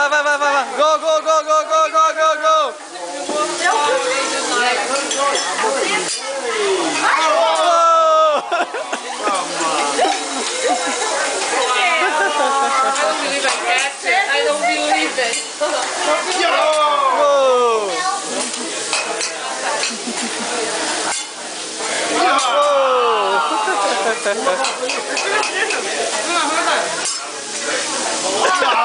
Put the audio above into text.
vai. Go, go, go, go, go, go, go, go. I don't believe it. Whoa.